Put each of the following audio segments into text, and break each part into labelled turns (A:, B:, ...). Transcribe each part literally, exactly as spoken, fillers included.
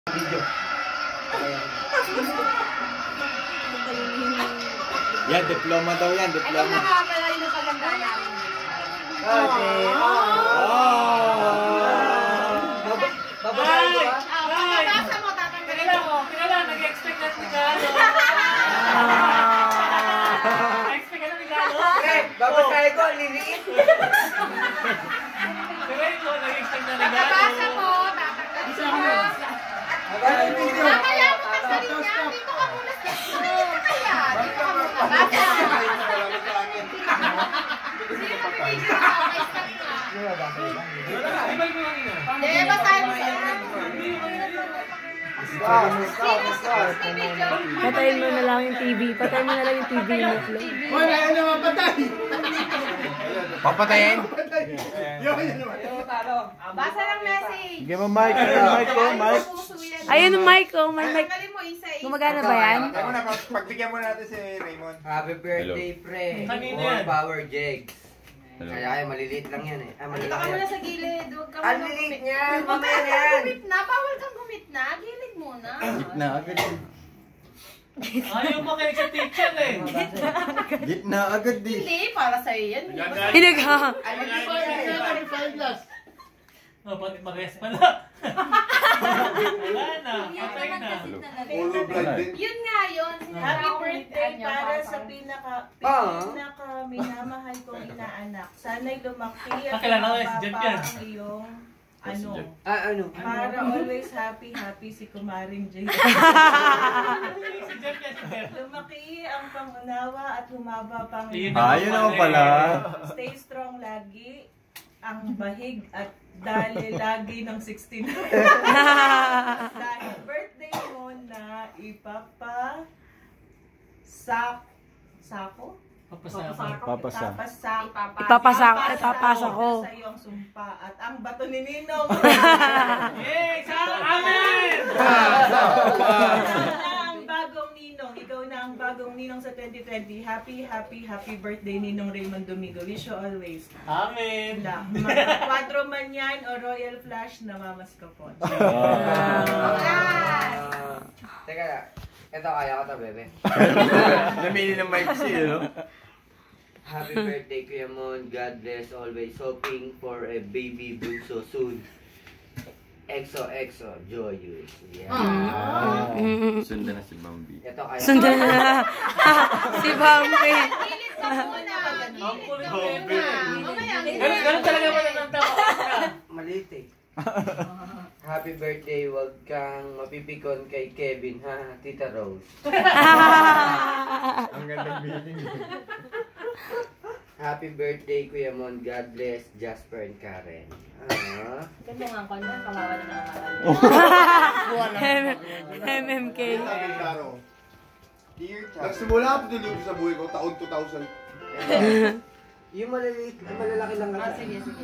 A: Video.
B: Yan, diploma daw yan, diploma.
C: Ano nakakapalay na paganda namin?
A: Okay. Babasahin ko ba?
C: Babasa mo, tatanggalin mo.
D: Pinala, nag-expect na regalo. Nag-expect na regalo.
A: Pre, babasahin ko, liliit.
D: Sabihin mo, nag-expect na regalo.
C: Babasa mo, tatanggalin mo.
A: Babasahin ko.
C: Mamaya mo ka sa rin niya. Dito ka muna sa dito kaya. Dito ka muna. Basa. Sino pipili ka? Okay, stop na.
D: Ibay mo lang yun.
C: Hindi, basahin mo siya.
E: Patayin mo na lang yung T V. Patayin mo na lang yung T V mo, Flo.
F: Hoy, ayaw naman patay!
B: Papatayin?
F: Yo, yan naman.
C: Basa ng message.
B: Sige mo, Mike. Ayun, Mike ko, Mike.
E: Ayun yung mic, oh. May mic.
C: Tanggalin mo isa-isa.
E: Gumagana ba yan?
B: Teka muna, pagbigyan mo natin si Raymond.
A: Happy birthday, pre.
D: Kanina
A: More
D: yan.
A: power, Jegs. Kaya ay, maliliit lang yan eh. Ah,
C: Dito ka
A: malalaki
C: muna
A: yan.
C: sa gilid. Huwag ka
A: Ang
C: muna
A: lilit
C: gumit.
A: niya.
C: Huwag
A: Mamaya
C: ka
A: na yan.
C: gumit na. Bawal kang gumit na. Gilid muna.
B: Gitna agad yun.
D: Ayaw mo kayo sa teacher eh.
B: Gitna agad di.
C: Hindi, para sa'yo yan.
E: Hinag ha.
A: Ano di ba yan?
D: Oh, pati mag-rest pala. Wala na. Patay na.
C: Yun nga yun.
G: Happy birthday para sa pinaka
A: Ah.
G: pinaka minamahal kong inaanak. Sana'y lumaki at
D: Kakilala ko eh, si
G: mapapa
D: Jeff yan.
G: ang iyong ano.
A: Ah, ano?
G: Para always happy, happy si Kumaring Jay.
D: Si Jeff yan, si Jeff.
G: Lumaki ang pangunawa at humaba pang
D: Ayun
B: Ah, yun naman pala.
G: Stay strong lagi. Ang bahig at dali lagi ng sixteen. Dahil birthday mo na ipapa sak sako?
D: Papasama.
B: Papasa.
G: Papasak.
E: Ipapasak, ipapasa ko.
G: Sa iyong sumpa at ang bato ni Ninong.
D: Yay! Sa amin!
G: Ikaw na ang bagong Ninong. Ikaw na ang bagong Ninong sa twenty twenty. Happy, happy, happy birthday Ninong Raymond Domingo. Wish you always.
D: Amin!
G: La, magka-quadro man yan o Royal Flash na mamas ko po.
A: Ah. Teka na. Ito, kaya ko to, bebe.
B: Namili ng Mike siya, no?
A: Happy birthday, Kuya Mon. God bless always. Hoping for a baby bunso soon. Exo, exo, joyous. Yeah.
B: Sundan na si Bambi.
A: Ito, kaya
E: Sundan na. Si Bambi.
C: Gilid ka muna. Gilid ka muna. Mamaya,
D: Ganun ganun talaga ba ng tao?
A: Maliit eh. Happy birthday, wag kang mapipikon kay Kevin, ha, Tita Rose.
B: Ang gandang meaning.
A: Happy birthday, Kuya Mon. God bless Jasper and Karen. Ah.
C: Ganda nga ko na. Kawawa na naman.
E: M M K.
F: Nagsimula ako dito sa buhay ko, taon two thousand.
A: Yung maliliit, malalaki lang kasi.
C: Ah, sige, sige.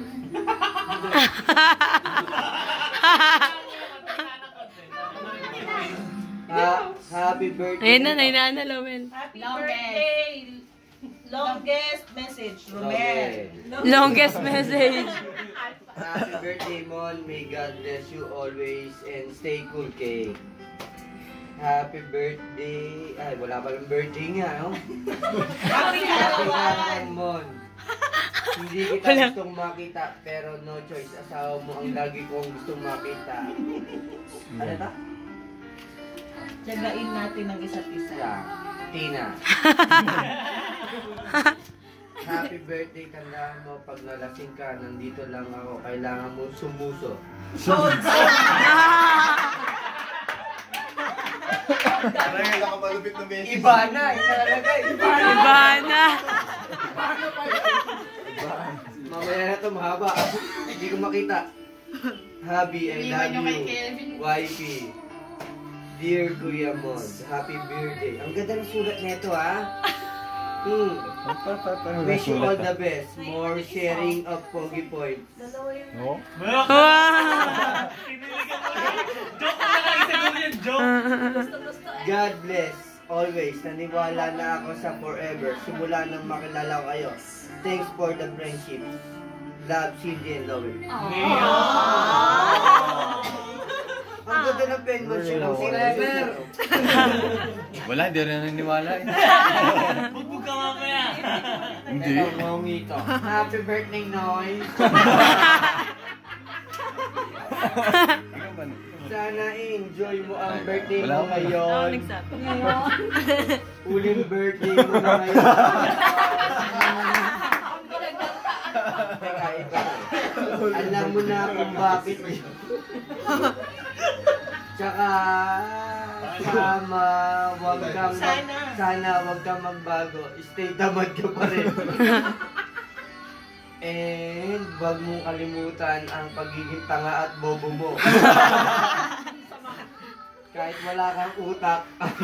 A: Ah, happy birthday.
E: Ayun na, nainaan na, Lomel.
G: Happy
C: Longest.
G: birthday! Longest message, Romel.
E: Longest message.
A: Happy birthday, Mon. May God bless you always and stay cool, Kay. Happy birthday. Ay, wala palang birthday nga, no?
G: Happy
A: Happy
G: Halawan!
A: birthday, Mon. Hindi kita gustong makita, pero no choice. Asawa mo ang lagi kong gustong makita. Ano ta?
G: Tiyagain natin ang isa't isa.
A: Yeah. Tina. Happy birthday, tandaan mo, pag nalasing ka, nandito lang ako. Kailangan mo sumuso.
F: Parang nakamalupit na beses.
A: Iba na, inalagay. Iba na.
E: Iba na.
A: Mamaya na ito, mahaba. Hindi ko makita. Happy, I
C: Iniwan nyo
A: love
C: kay
A: you.
C: Kelvin.
A: Wifey. Dear Kuya Mon, happy birthday. Ang ganda ng sulat nito, ha? Hmm. Wish you all the best. More sharing of Pogi Points.
G: Dalawa yun.
B: Oh?
D: Meron ka!
E: Wow.
D: Piniligan mo lang. Joke na lang, isa mo yun, joke.
C: Gusto-gusto eh.
A: God bless. Always. Naniwala na ako sa forever. Simula nang makilala ko kayo. Thanks for the friendship. Love, Cindy, and Lover.
C: Aww.
A: Ang ganda ng penmanship ng forever.
B: Wala, hindi rin naniniwala eh.
D: Bugbog ka mamaya.
B: Hindi.
A: Ito, Mongito. Happy birthday, Noy. Sana enjoy mo ang birthday
B: Wala
A: mo
B: ko.
A: ngayon.
E: Nagsabi.
A: Uling birthday mo na ngayon. Teka, ito. Alam mo na kung bakit. Tsaka, sama, wag kang mag,
G: Sana.
A: sana wag kang magbago. Stay tamad ka pa rin. And wag mong kalimutan ang pagiging tanga at bobo mo. Kahit wala kang utak.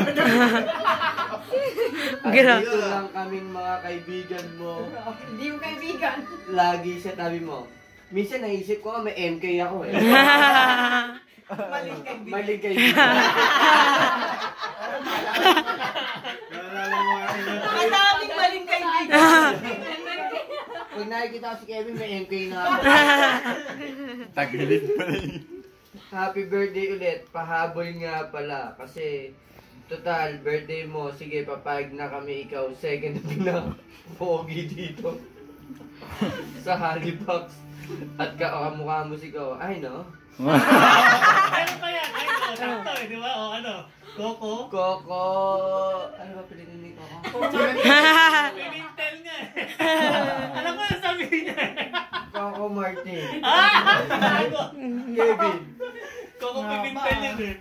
A: At
E: Gra-
A: dito lang kaming mga kaibigan mo.
C: Hindi yung kaibigan.
A: Lagi sa tabi mo. Minsan naisip ko, may M K ako eh.
G: Maling kaibigan.
A: Maling kaibigan.
G: Madaming maling kaibigan.
A: Pag nakikita ko si Kevin, may M K na ako.
B: Tagilid pala eh.
A: Happy birthday ulit. Pahabol nga pala. Kasi, total, birthday mo. Sige, papayag na kami ikaw. Second na pogi dito. Sa Halifax. At kakamukha mo sigaw. Ay, no?
D: Ano pa yan? Ay, no, sakto eh, di ba? O ano? Coco?
A: Coco. Ano ba pilitin ni Coco?
D: Pimintel niya eh. Alam ko yung sabihin niya eh.
A: Coco Martin.
D: Ah! Gago.
A: Kevin.
D: Coco pimintel yun eh.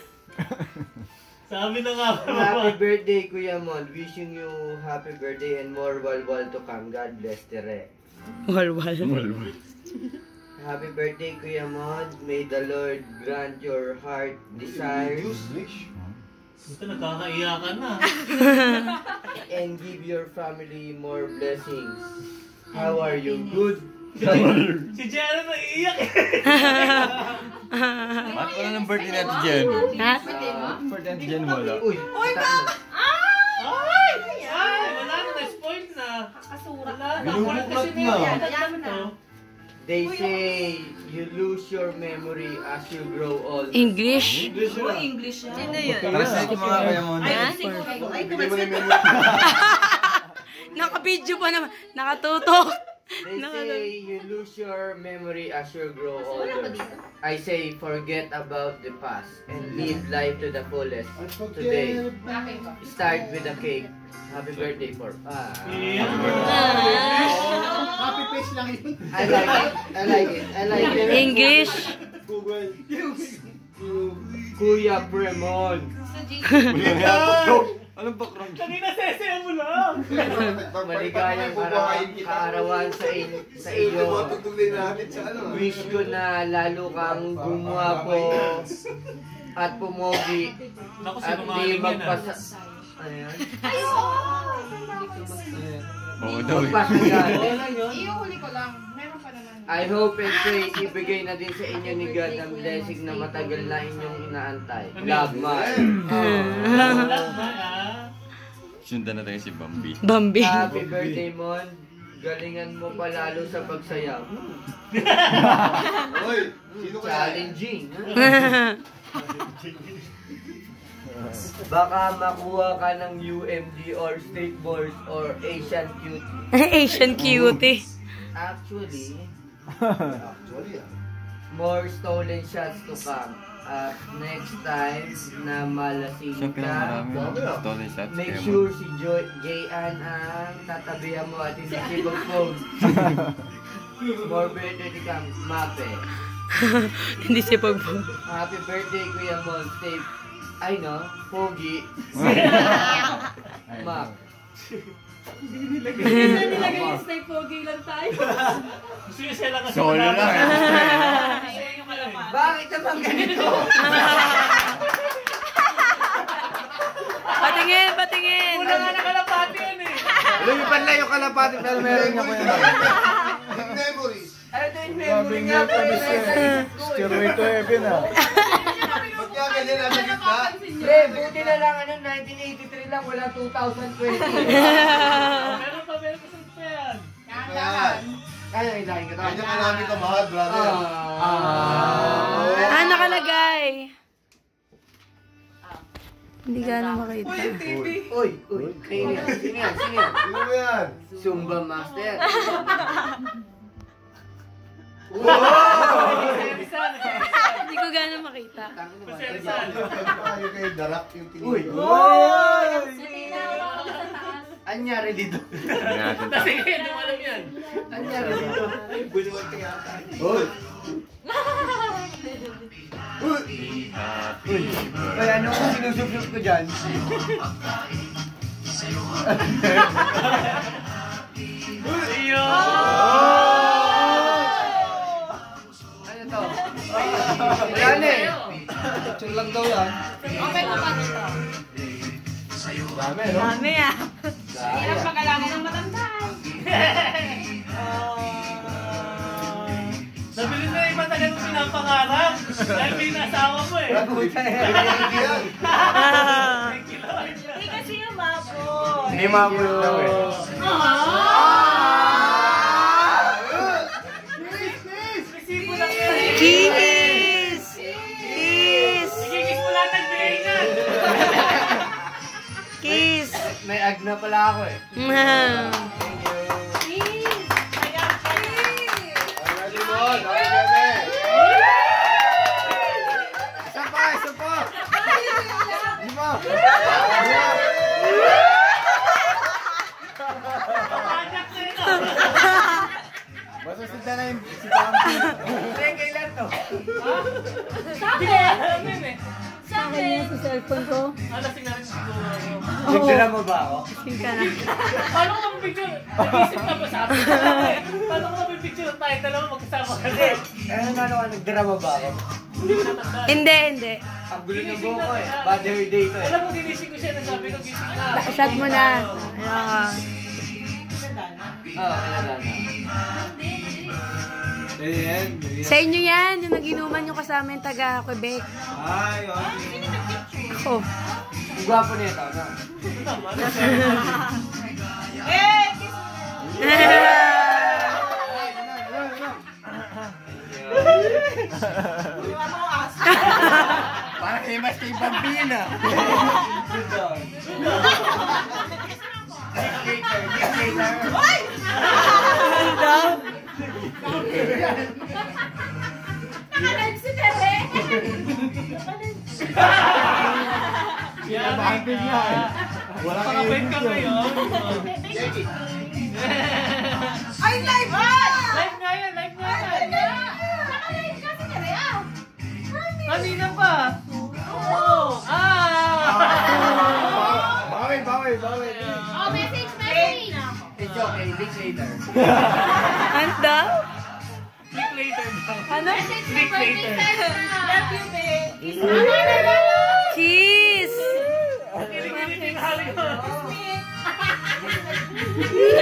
D: Sabi na nga ba?
A: Happy birthday, Kuya Mon. Wishing you happy birthday and more walwal to come. God bless, Tere.
E: Walwal.
A: Happy birthday, Kuya Mon. May the Lord grant your heart desires
D: Ito, nagkakaiyakan na.
A: and give your family more blessings. How are you? Good?
D: Si Jenna naiiyak eh.
B: Ba't wala ng birthday natin dyan?
E: Ha?
B: Birthday natin dyan wala.
A: Uy! Uy,
D: Ay! Ay! Wala na, na-spoil na.
C: Kasura.
D: Wala na.
B: Binubuklat na.
C: Ayan mo na.
A: They say you lose your memory as you grow old.
E: English?
G: Oh, English yan.
E: Sino yun?
B: Translate mo nga kaya mo.
G: Ay, sige. Ay,
F: Bigay mo na yung memory.
E: Naka-video pa naman. Nakatutok.
A: They say you lose your memory as you grow older. I say forget about the past and live life to the fullest today. Start with a cake. Happy birthday for ah.
F: Happy face lang yun.
A: I like it. I like it. I like it.
E: English?
F: Google.
A: Kuya Premon.
B: Anong background?
D: Kanina sesaya mo lang.
A: Maligayang ara- kaarawan sa, in- sa iyo.
F: Tutulin natin sa ano.
A: Wish ko na lalo kang gumwapo at pumogi
D: Naku,
A: at
D: sinungaling
A: di
D: yan ah.
A: magpasa... Ano yan?
B: Oo daw eh.
A: Magpasagan.
C: Iuhuli ko lang. Meron pa naman.
A: I hope and pray ibigay na din sa inyo ni God ang blessing na matagal na inyong inaantay. Love, man.
D: Wala ba ah?
B: Sundan na tayo si Bambi.
E: Bambi.
A: Happy birthday, Mon. Galingan mo pa lalo sa pagsayaw.
F: Hoy, sino kaya?
A: Challenging. Baka makuha ka ng U M D or State Board or Asian Cute.
E: Asian cutie.
A: Actually,
F: Actually, ah.
A: more stolen shots to come. At next time na malasing
B: Siyempre
A: ka,
B: na marami. Stolen shots.
A: make
B: kaya mo.
A: sure si Joy Jayan ang tatabihan mo at hindi si phone. More birthday to come, Mape.
E: Hindi si Pagbo.
A: Happy birthday, Kuya Mon. Stay, ay no, Pogi. Mac.
C: Nilagay yung stay pogi lang tayo.
D: Gusto niya sila kasi
B: Solo lang eh.
G: Kasi yung kalaman.
A: Bakit naman ganito?
E: Patingin, patingin.
D: Wala nga nakalapati yan eh.
B: Lumipad lang yung kalapati pero meron niya po yun.
F: Big memories.
A: Ano ito yung memory nga pa rin sa isip ko eh.
B: Stairway to heaven ah.
F: Ba't kaya ganyan nasa gitna?
A: Pre, buti na lang ano, nineteen eighty-three lang, wala two thousand twenty.
D: Meron pa, meron pa sa pa yan.
C: Dahan-dahan.
A: Kaya ilahin ka
F: Kanya ka namin kamahal, brother.
E: Ah, nakalagay. Hindi ka na makita.
A: Uy, uy. Sino yan? Sino yan? Sino yan?
F: Sino mo yan?
A: Zumba Master.
E: Hindi ko gano'n makita.
F: Tayo kayo darak yung tingin.
A: Uy!
F: Uy!
A: Anyari dito.
D: Kasi hindi mo alam yan.
A: Anyari dito. Ay, bulungan ka yata.
F: Uy!
B: Happy
A: Ay, ano kung sinusubsub ko dyan?
D: Iyo!
A: Ano to? Wala na eh. Picture lang daw yan.
C: Okay na ba dito?
F: Dami, no?
E: Dami ah.
C: Hirap mag-alaga ng matanda.
D: Nabili na yung matagal mo pinapangarap. Dahil pinasawa mo eh.
A: Ragutan eh.
F: Hindi yan.
G: Hindi kasi umabot.
B: Hindi mabulot daw eh.
D: Resibo lang yan.
E: Kiss! Kiss!
D: Igigis mo lahat ng bilingan.
E: Kiss!
A: May agna pala ako eh.
F: Ready mo? Dami kami.
A: Isa pa, isa pa.
F: Lima.
D: Pagkat na ito.
B: Basta si Tanay, si Bambi.
A: Hindi, kailan to?
D: Hindi ko alam yun eh.
E: Sa akin yan sa cellphone ko.
D: Alasing na rin siguro ako.
A: Nagdala mo ba ako?
E: Sing ka na.
D: Paano ko mapipicture? Nag-isip ka ba sa akin? Paano ko mapipicture tayo? Dalawa magkasama ka
A: Hindi.
D: na.
A: Eh, ano ka, nagdrama ba ako?
D: Hindi ko natandaan.
E: Hindi, hindi.
A: Ang gulo ng buho ko eh. Father Day to eh.
D: Alam mo, ginising ko siya na sabi ko, gising na.
E: Shot mo na. Ayan.
A: Oo, kilala na.
E: Sa inyo yan, yung nag-inuman nyo kasama yung taga Quebec.
A: Ay,
E: Ako.
A: ang gwapo nito, no?
D: Ito naman.
G: Eh!
A: Parang famous kay Bambina. Dictator, dictator.
C: Nakalive si Tere.
D: Yan.
B: Wala
D: Mga
B: kayo
D: bait ka ngayon.
G: Ay, live ba?
D: Live nga yan, live nga yan.
C: Nakalive ka si Tere ah.
D: Kanina pa. Oo. Ah!
B: Bawi, bawi, bawi.
C: Oh, message, message.
A: It's okay, dictator.
E: Ano daw?
D: Click later daw.
E: Ano?
C: Message na
D: Click
C: birthday
D: later.
C: Sarah.
G: Love you, babe.
E: Kiss!
D: Kilig-kilig yung hali ko.
G: Kiss me.